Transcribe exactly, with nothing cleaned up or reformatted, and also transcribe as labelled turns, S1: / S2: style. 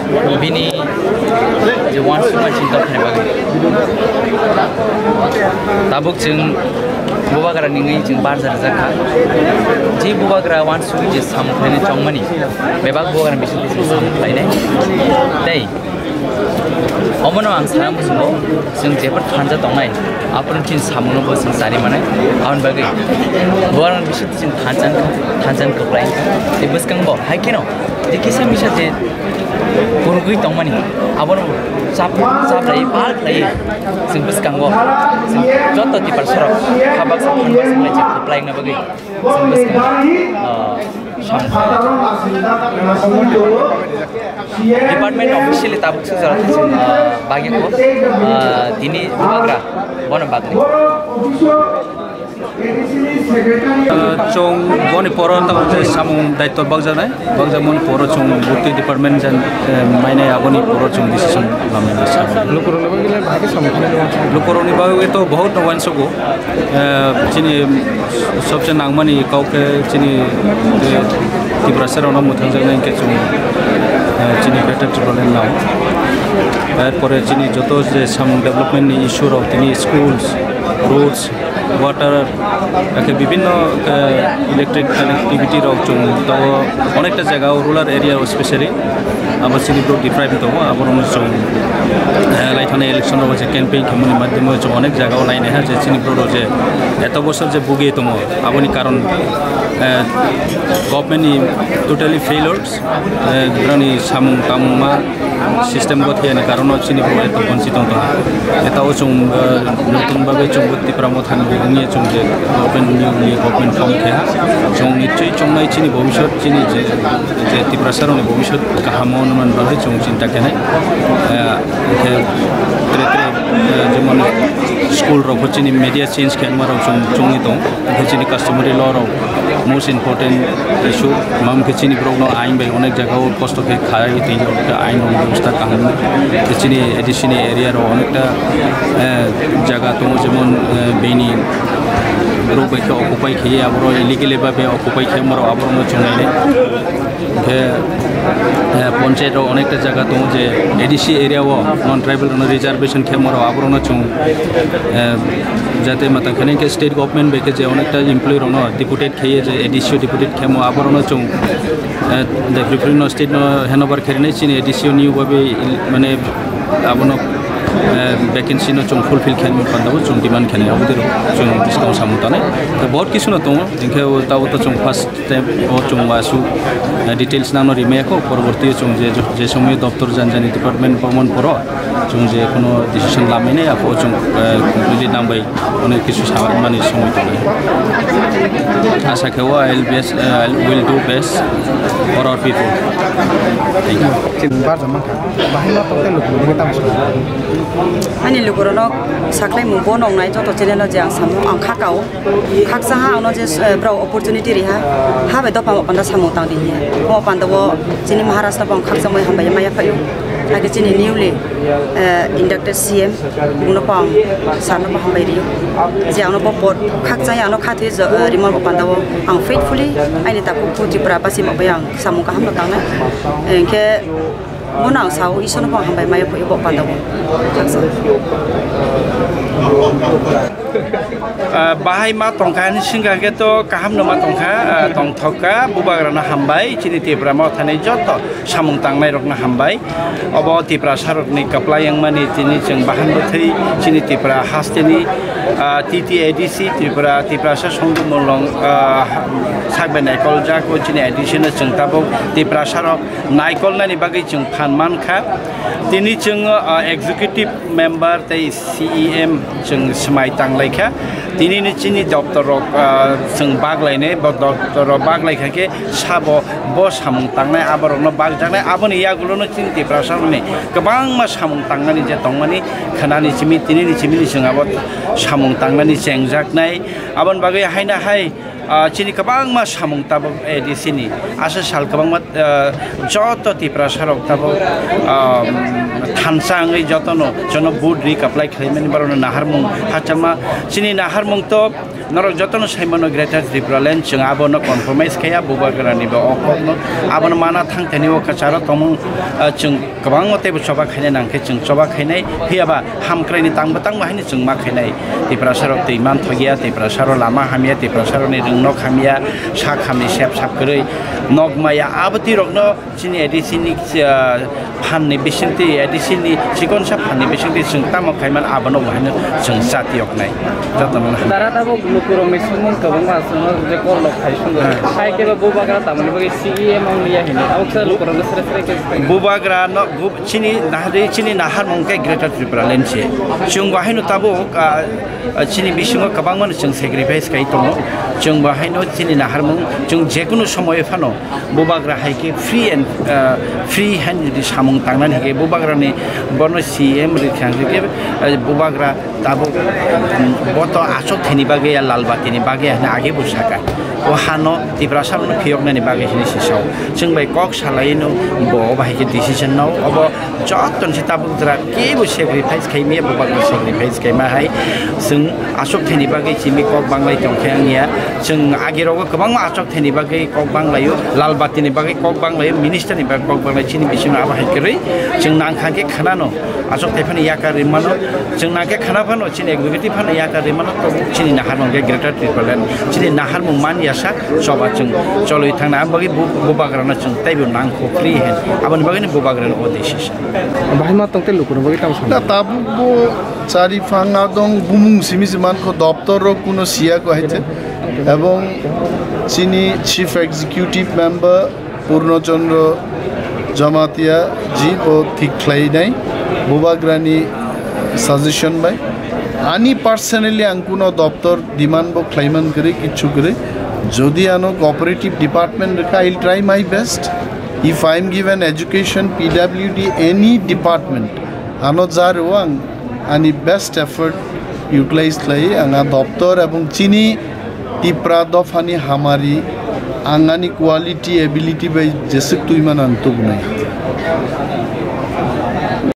S1: bini je wan su machin dok ne bagi tabuk jeng bubagra ningai jeng bar jar zakha ji bubagra wan su je sam khane chongmani bebak bubagra bisin bisin sam khlaine dei omono ang saram buso जों जेफोर थानजा दंनाय आपन thin सामनो बो जों जारि माने आउन बागै बुबाग्रा बिसिन जों थानजान थानजान खोख्लाय ए बसकांबो हाइकेनो दिकिसा मिसा जे गुरुगै दंमानि आबन साप साप लाय बाल लाय जों बसकांबो जों जत तिपार सरक खाबाक सा फानबा जों लाय खोख्लाय ना बागै जों बसकां डिपार्टमेंट ऑफिशियली ताबुक सुजारा जों बागैखौ दिनै बुबाग्रा बन बागै
S2: चों बनि पर तक सामुं दायित्व बागजानाय बागजामन पर चों बुति डिपार्टमेंट जान मायने आबनि पर चों डिसिजन लामनाय लुकरनि बागै भागे सामुं लुकरनि बागै तो बहुत नवानसगो चिनि सबसे नांगमानि काउके चिनि तिब्रासरावनो मुथांजानाय के चों चिनि बेटर ट्रिब्युनल नाव তারপরে চিনি যত যে সাম ডেভেলপমেন্ট ইস্যুর তিনি স্কুলস রোডস ওয়াটার একে বিভিন্ন ইলেকট্রিক কানেক্টিভিটির তো অনেকটা জায়গা রুরাল এরিয়া স্পেশালি আবার চিনি ব্রো ডিপ্রাইভ দো আবার লাইথানে ইলেকশন যে ক্যাম্পেইন খেমনি মাধ্যমে অনেক জায়গাও লাইনে হ্যাঁ যে চিনি ব্রো যে এত বছর যে ভুগিয়ে তোম আপনি কারণ গভর্নমেন্টনি টোটালি ফেইলর্স গ্রানি সামুং তামুংমা সিস্টেম গথিয়ানি কারণ চিনি ব্রো এত বঞ্চিত এটাও চুং নতুনভাবে চুম্বত্তিপ্রাম থানি নিয়ে চুং যে গভর্নমেন্ট নিউলি গভর্নমেন্ট ফর্ম খেয়া চুং নিশ্চয়ই চুংনাই চিনি ভবিষ্যৎ চিনি যে যে তিপ্রাসারনি ভবিষ্যৎ কাহামন ভাবে চুং চিন্তা কেনাই যেমন স্কুল রক চিনি মিডিয়া চেঞ্জ খেলমার চুং চুংনি দं চিনি কাস্টমারি ল রক मोस्ट इम्पोर्टेंट इशू माम के चिनी ब्रॉग आइन बाई अनेक जगह कष्ट के खाई थी आइन व्यवस्था कहम चिनी एडिशनल एरिया अनेकटा जगह दं जेमन बेनी ब्रॉग बाइके अकुपाई खेये आबर इलिगेल भावे अकुपाई खेमर आबर चुनाइने पंचायत अनेकटा जगह दं जे ADC area non tribal reservation खेमर आबर चुं जाते माता खाने के स्टेट गवर्नमेंट बेके जे अनेकटा एमप्लयर डिपुटेड खेये जे एडिसिओ डिपुटेड खेमो आबर चुं रिप्रेजेंट स्टेट हेनओवर खेरने चिनी एडिसिओ निउ भावे माने आबनो वैकेंसी नो चुं फुलफिल खेलमो पांदाबो चुं डिमांड खेले आबो चुं डिस्काउंट सामुताने बहुत किछु न दं जिंखे ताव तो चुं फर्स्ट स्टेप ओ चुं वासु डिटेल्स नानो रिमेको परवर्ती चुं जे जे समय दफ्तर जानजानि डिपार्टमेंट परमन पर चुं जे कोनो डिसिजन लामिने आपो चुं कमप्लिटली नांबाय अनेक किछु सामानि समय दं आशा खेवा I will best I will do best for our people thank you
S3: बार जमा बाहाय मा तोते लुकुरनि ताम
S4: आंनि लुकुरनो साख्लाय मुबो नंनाय जत चेनेल जे आं सामु आं खाकाव खाकसा हा आंनो जे ब्राव अपॉर्चुनिटी रिहा हाबे दपा पन्दा सामु तांदि मो पांदवो जिनि महाराष्ट्र बं खाकसा मै हामबाय माया फायो आगे जिनि निउली इंडक्टेड सीएम बुनो पां सारनो हामबाय रियो जे आंनो बपट खाकसा आंनो खाथे रिमल पांदवो आं फेथफुली आइनि ताकु पुतिप्रा बासि मबाय आं सामु का हामनो तांना एके मोनां साव इसोनो पां हामबाय माया फायो ब पांदवो खाकसा
S5: बाहाय मा तंखानि सिंगागे तो काहाम नमा तंखा तंथका बुबाग्राना हामबाय चिनि तिब्रामा थानाय जत सामुं तांनाय रकना हामबाय अब तिब्रा सारकनि कप्लायंमानि तिनि जों बाहानबो थै चिनि तिब्रा हास्तेनि टीटीएडीसी त्रिपुरा तिब्रासा संगमलं सागबे नायकल जाको चिनि एडिशन जों ताबो तिब्रा सारक नायकलनानि बागै जों फानमानखा तिनि जों एक्जिक्यूटिव मेम्बार तै सीईएम जों समाय तांलायखा दिनैनि चिनि दफ्तर जों बागलायनाय बा दफ्तर बागलायखाके साबो ब सामुं तांनाय आबारनो बागजानाय आबोनि यागुलनो चिनि तिब्रासारनि गोबां मा सामुं तांनानि जे दंमानि खानानि चिमि दिनैनि चिमिनि जों आबो सामुं तांनानि जेंजाकनाय आबोन बागै हायना हाय chini kabang ma samung tabo edi sini asa sal kabang ma joto tipra sarok tabo thansang joto no jono budri kaplai khlaimani barono naharmung hachama chini naharmung to norok joto no saimano greater tripura land chung abono compromise kaya bubagrani ba okok no abono mana thangthani o kachara tomung chung kabang ote choba khaine nangke chung choba khaine hiaba hamkraini tang batang mahini chung ma khaine tipra sarok teiman thogia tipra saro lama hamia tipra saro ni rungno khamia sa khamni sep sap krei nog maya abati rokno chini edisini phanni bisinti edisini chikon sa phanni bisinti chung tamo khaiman abono bahine chung sati oknai jatana
S6: dara tabo lukuro misumon kabang asno je kor lok khaisung sai ke bubagra tamni bagi cem ong liya hini awksa lukuro sre sre ke
S5: bubagra no chini nahri chini nahar mongke greater tripura land che chung bahino tabo chini bisingo kabang man chung sacrifice kai tomo chung bahino chini nahar mong chung jekuno somoy phano bubagra haike free and free hand di samung tangnan hike bubagra ni bono cm ri khang ke bubagra tabo boto asok thini bage ya lalbati ni bage na age busaka o hano tipra samno phiok na ni bage hini sisau chung bai kok salaino bo bai ke decision no obo joton si tabo dra ke bu sacrifice kai me bubagra sacrifice kai ma hai sung asok thini bage chimi kok banglai tongkhang ya chung age rogo kabang asok thini bage kok banglayo lalbati ni bage kok banglayo minister ni bage kok banglai chini bising aba hai kre chung nang khang ke khana no asok thefani yakar rimano chung nang ke khana phano chini executive phano yakar rimano to chini nahar mong ke greater tripura land chini nahar mong man yasa soba chung choloi thangna bagi bubagra na chung taibu nang ko free hen aban bagi ni bubagra no decision
S3: bahima tongte lukuro bagi tam
S7: na tabu bo chari phanga dong bumung simi siman ko doptor ro kuno sia ko haite ebong chini chief executive member purnochandra jamatia ji ko thik khlai nai bubagrani suggestion bai ani personally angkuno doptor demand bo khlaiman kare kichu kare jodi ano cooperative department ka I'll try my best if I am given education P W D any department ano jar wang ani best effort utilize khlai anga doptor ebong chini tipra dofani hamari angani quality ability by jesuk tuiman antuk nai